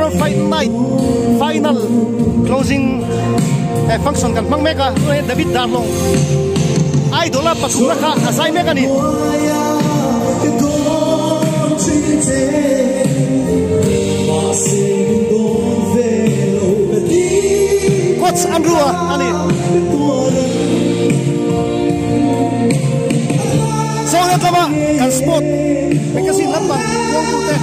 Silver Fight Night final closing function kan mang meka David Darlong idol patung ka asai meka ni Coach Andrew ani so ya kama kan sport kasi lampang yung pute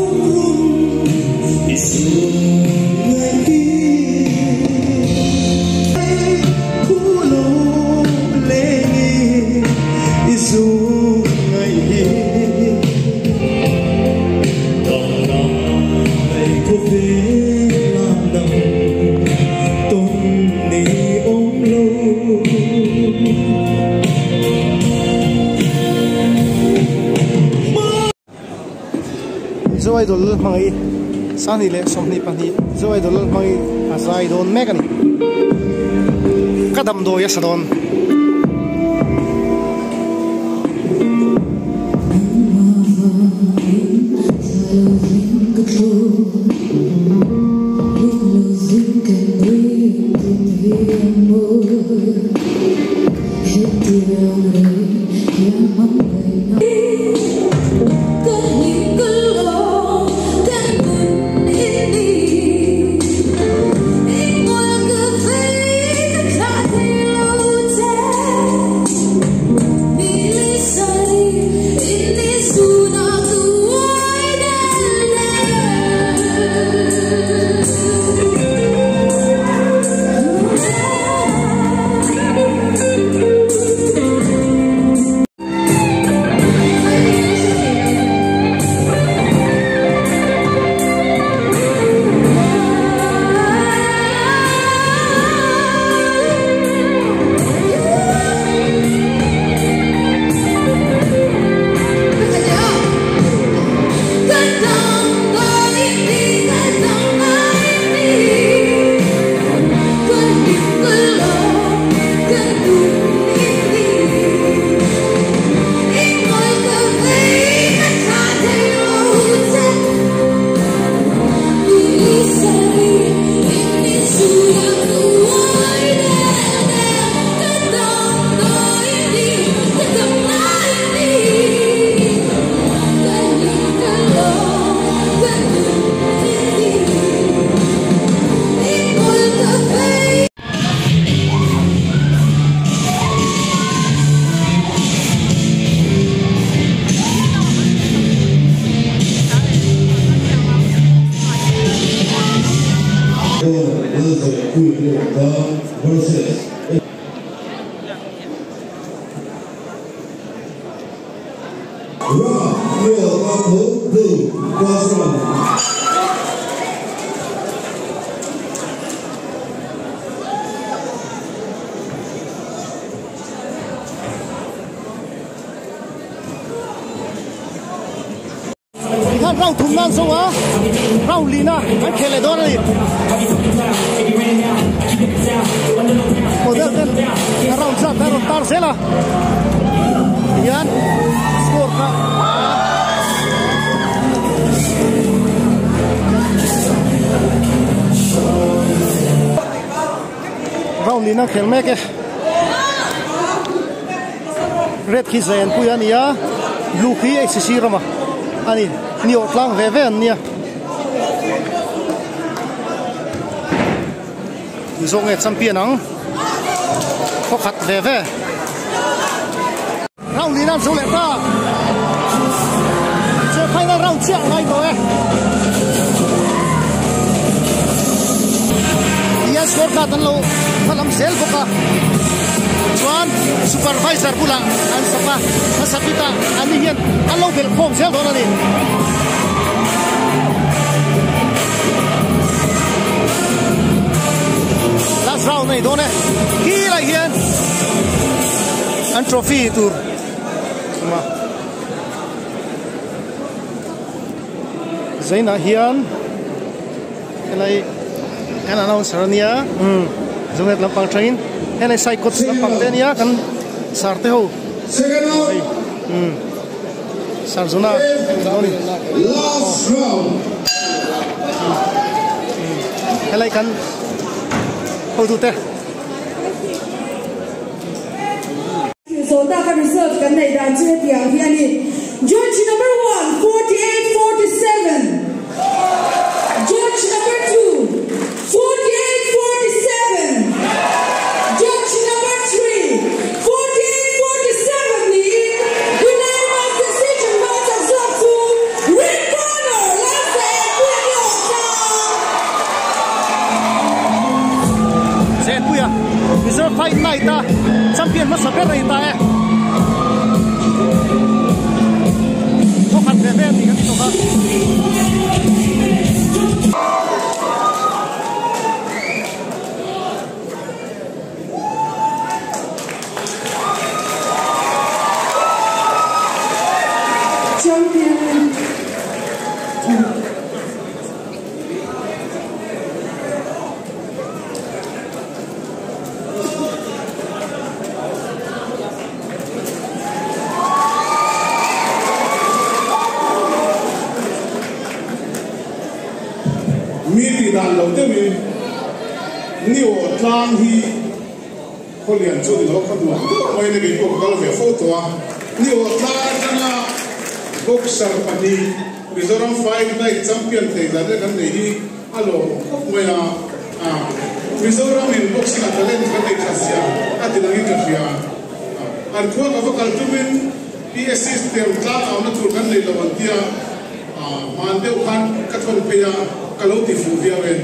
zo idol mangi sani le somni pani zo idol mangi asai don mekani kadam do yasadon rau thum nan so wa rau lina an khele don ni model ten rau sa taro tar sela yan score ka rau lina khel me ke red ki zain pu ya ni ya blue ki xc rama ani ni otlang ve ve ania zong e champion ang ko khat ve ve round ni nan zo le ta se final round chia ngai bo e yes score ka tan lo phalam sel ko ka chuan supervisor pula an sapa masapita ani hian alo bel khom sel don ani last round nei don e ki lai hian an trophy tur ma zaina hian elai kan announcer ania zonget lampang train henai sai coach lampang te nia kan sarte ho Sarzona last round helai kan ho tu te so ta ka reserve kan nei dan che tiang hiani George number 1 48-47 George number 2 48-47 George number 3 48-47 ni unanimous decision vote absorbed to red corner last and Sen puya reserve fight night ta champion ma saber rai ta e to khat ve ve ni kan to ka champion dan lo te mi ni o tlang hi holian chu ni lo khat lo mai ne ge ko kal ve photo a ni o tlang na boxer pani Mizoram fight night champion the da de kan nei hi alo mai a Mizoram in boxing talent kan nei khasia a de ngi ka fia an ko ka kal tu min PSC system tlang au na tur kan nei lo tia man de khan ka thon pe ya kalau di fuvia wen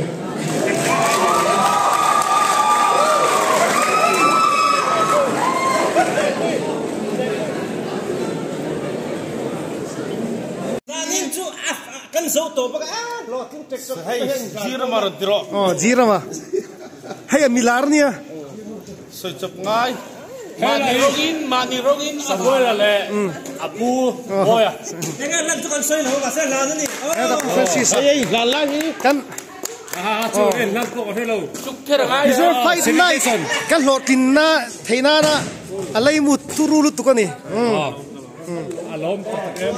Nanin chu kan zo to ba lo tin tek so hey zira mar dro zira ma hay milar nia so chop ngai mani rogin sabola le apu boya tenga lang chu kan soi lo ba sa la ni Francis hey la la hi kan chu en lang ko he lo chuk thera ngai reserve fight night kan lotin na theina na alai mu turulu tukani alom em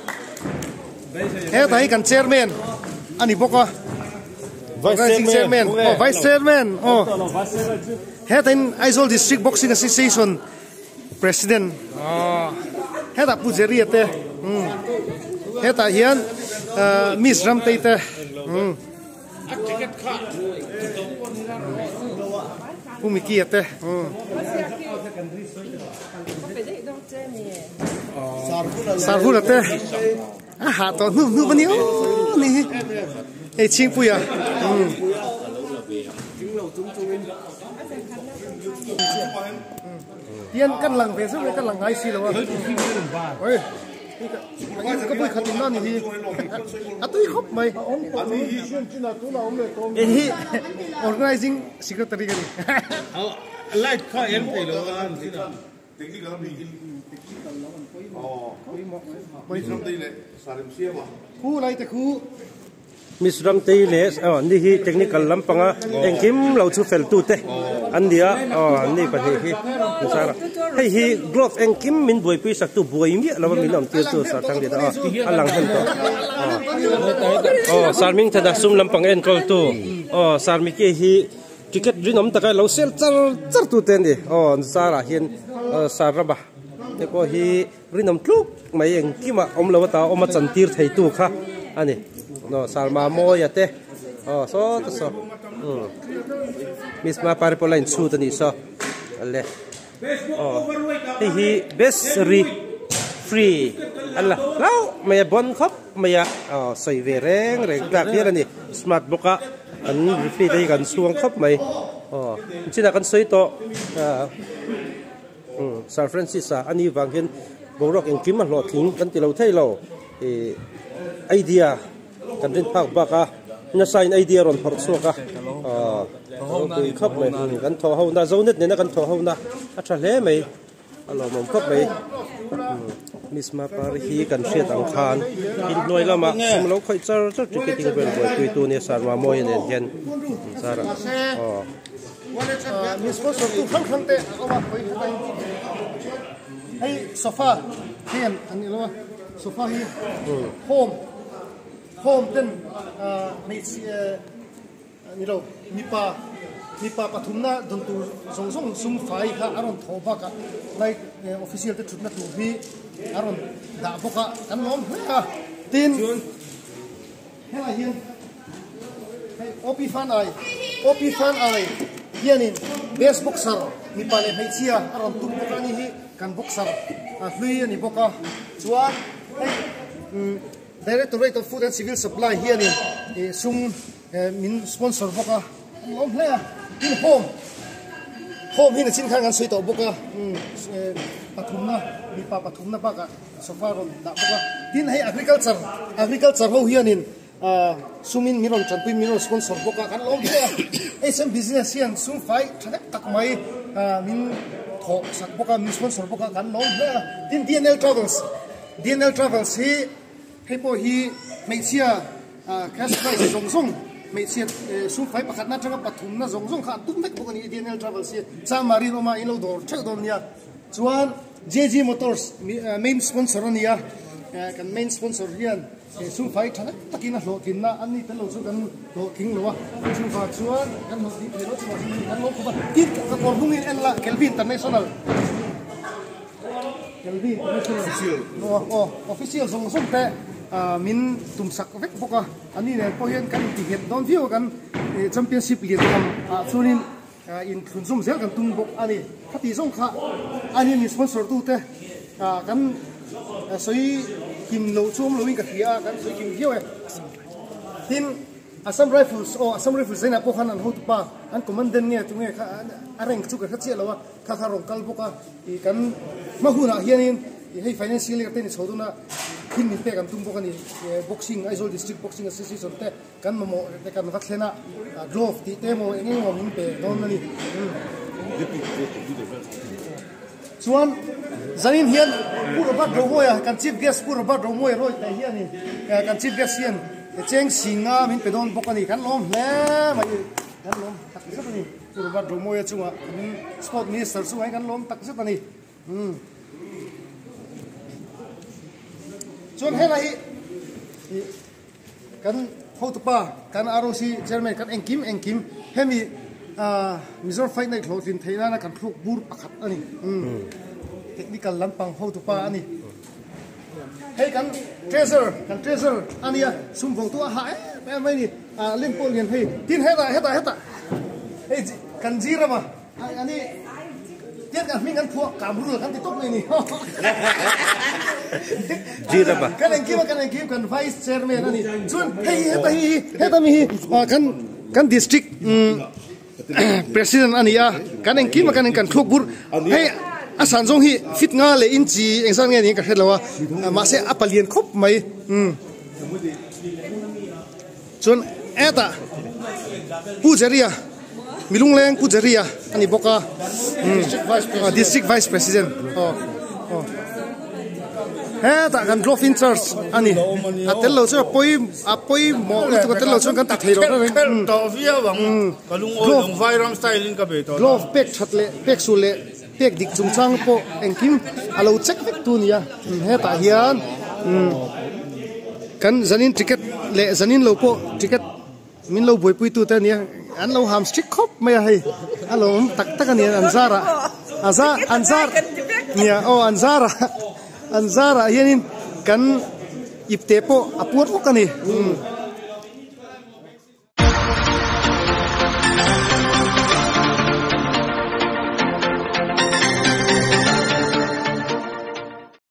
he tai kan chairman ani boka vice chairman vice chairman he tain Aizawl district boxing association president he ta pujeri ate he ta hian miss ramtei te Pumiki ate sarhul ate ha to nu bani o ni e ching puya hian kan lang ve so kan lang ngai si lo oi ka pui khatin na ni hi atui khop mai hi organizing secretary gani light kha em pe lo an sina technical mi mai from dei le sarim sia ba khu lai te khu Misram Tayle ni hi technical lampanga engkim lo chu fel tu te andia ni pa hi sara hei hi glove engkim min boi pi sak tu boi mi lo min lom tir tu sa thang de da alang hen to sarming thada sum lampang en kol tu sarmi ke hi ticket rinom takai lo sel char tu ten di sara hian saraba te ko hi rinom tluk mai engkima om lo ta om chan tir thei tu kha ani no salma moya te so misma pare po line shoot ni so alle hi best free alla lao maya bon khop maya soi ve reng klak hian ani smart boka an free dai kan suang khop mai china kan soi to San Francis ani wanghen borok engkim lo thing kan ti lo thei lo idea kan rin phak baka na sign idea ron phar so ka kui khop mai kan tho ho na zonet ne na kan tho ho na acha hle mai alo mom khop mai misma par hi kan hriat ang khan in noi lama sum lo khoi char ticketing bel boy kui tu ne sarwa moi ne gen sara mismo so tu khang te awa khoi khai ai sofa hian ani lo sofa hi home then ni lo mi pa pathumna don tu zong sum fai kha aron thoba ka like official te thutna tu hi aron da boka kan nom ha tin hela hian hey opi fan ai hianin best boxer mi pa le hei chia aron tum boka ni hi kan boxer a hlui ani boka chuan hey Directorate of Food and Civil Supply hianin sum min sponsor boka nom hle in home hi na chin khan soi to boka pathumna mi pa pathumna ba ka sofa ron da boka tin hei agriculture ho hianin sumin miron chanpui miron sponsor boka kan lom he SM business hian sum fai thak tak mai min tho sak boka min sponsor boka kan lom he tin DNL Travels hi hepo hi meisia cash price zong mấy chiếc súng phái bạc nát trong bát thùng na zong khát tung bách bốc anh DNL Travels xe cha marino mà in lâu đồ chắc đồ nia chuan JG Motors main sponsor nia kan main sponsor hian súng phái thằng takin na lo tin na anh đi tới lâu chu kan lo king lo súng phái chuan kan lo đi tới lo chuan kan lo khop tin ka kon hungin en la Kelvin International official zong te min tum sak vek boka ani ne po hian kan ti het don view kan championship lian kam chunin in thunzum zel kan tung bok ani khati zong kha ani ni sponsor tu te kan soi kim lo chum lo wing ka thia kan soi kim hiu tin Assam Rifles zena po khan an hot pa an commandant nge tu nge kha areng chu ka khachia lawa kha rong kal boka I kan mahuna hianin hei financial year te ni choduna hin min pe kan tum boka ni boxing Aizawl district boxing association te kan mo te kan vatlena glove ti te mo enge mo min pe don ani chuan zanin hian pura bat ro moya kan chief guest pura bat ro moya roi te hian ni kan chief guest hian cheng singa min pe don boka ni kan lom hle mai kan lom tak sa ni pura bat ro moya chunga min sport minister chu ai kan lom tak sa ni chuan hela hi kan hotupa kan ROC chairman kan engkim hemi Mizor fight night hlotin theina na kan thluk bur pakhat ani technical lampang hotupa ani hei kan treasure ania sumvong tu ha mai ni limpo lian hei tin heta hei kan jira ma ani tiat kan mingan phuak kamrul kan ti tok nei ni jira ba kan engkim kan vice chairman ani chun hei heta mi kan district president ania kan engkim kan thluk bur hei asan jong hi fit nga le in chi engsan nge ni ka helawa ma se apalian khop mai chun eta pujaria milungleng pujaria ani boka district vice president ta kan glove in charge ani atel lo chu apoi mo tu ka tel lo chu kan ta theiro na to via wang kalung o long vai ram style in ka be to glove pek thatle pek sule pek dik chung chang po engkim alo check vek tu nia heta hian kan zanin ticket le zanin lo po ticket min lo boi pui tu ta nia an lo ham strict khop mai hai alo tak ani anzara anzar nia anzara hianin kan ipte po apur po kani